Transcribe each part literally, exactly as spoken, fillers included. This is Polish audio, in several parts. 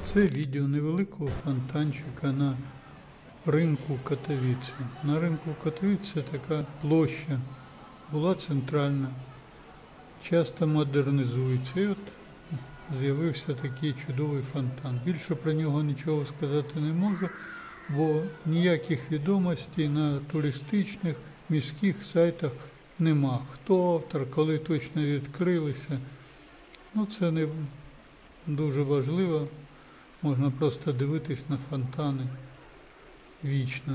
Це відео невеликого фонтанчика на ринку Катовіце. На ринку Катовіце така площа була центральна, часто модернізується. І от з'явився такий чудовий фонтан. Більше про нього нічого сказати не можу, бо ніяких відомостей на туристичних міських сайтах нема. Хто автор, коли точно відкрилися, ну це не дуже важливо. Можна просто дивитись на фонтани вічно.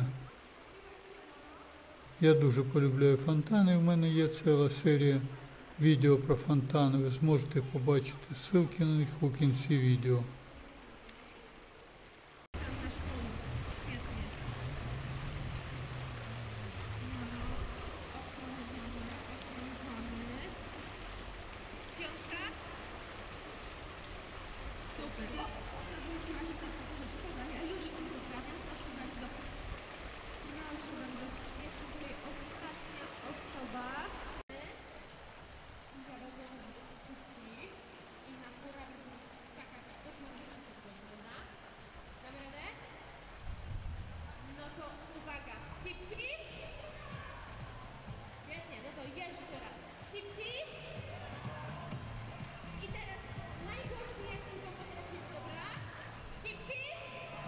Я дуже полюбляю фонтани, в мене є ціла серія відео про фонтани. Ви зможете побачити ссылки на них у кінці відео. Super. Zawróciłaś to się przeszkoda. Ja już to poprawiam, proszę bardzo. Proszę bardzo. Jeszcze tutaj ostatnia osoba. Zaraz zaraz kuchni. I na górę będę skakać pod nogi, dobra? Damy radę? No to uwaga. Hip, hip. Świetnie, no to jeszcze raz. Hip, hip. I teraz najgłośniej jak tylko potrafisz, dobra? Hip, hip!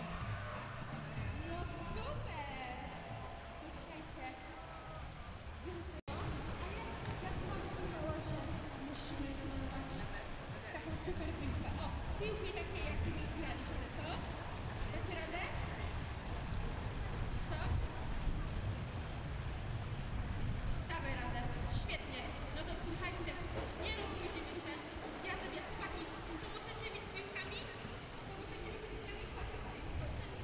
No super! Posłuchajcie. No, ale jak mam powiedziała, że musimy namalować taką super piłkę. O, piłki takie jak my graliśmy, co? Dacie radę? Co? Damy radę. Świetnie. No to słuchajcie, nie rozchodzimy się. Ja sobie chłopaki, pomożecie mi z piłkami? Pomożecie mi z piłkami? Chodźcie z piłkami.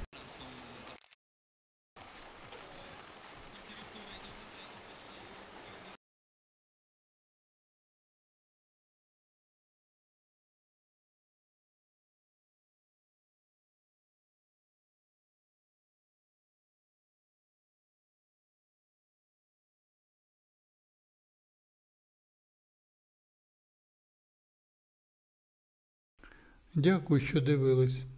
Дякую, що дивились.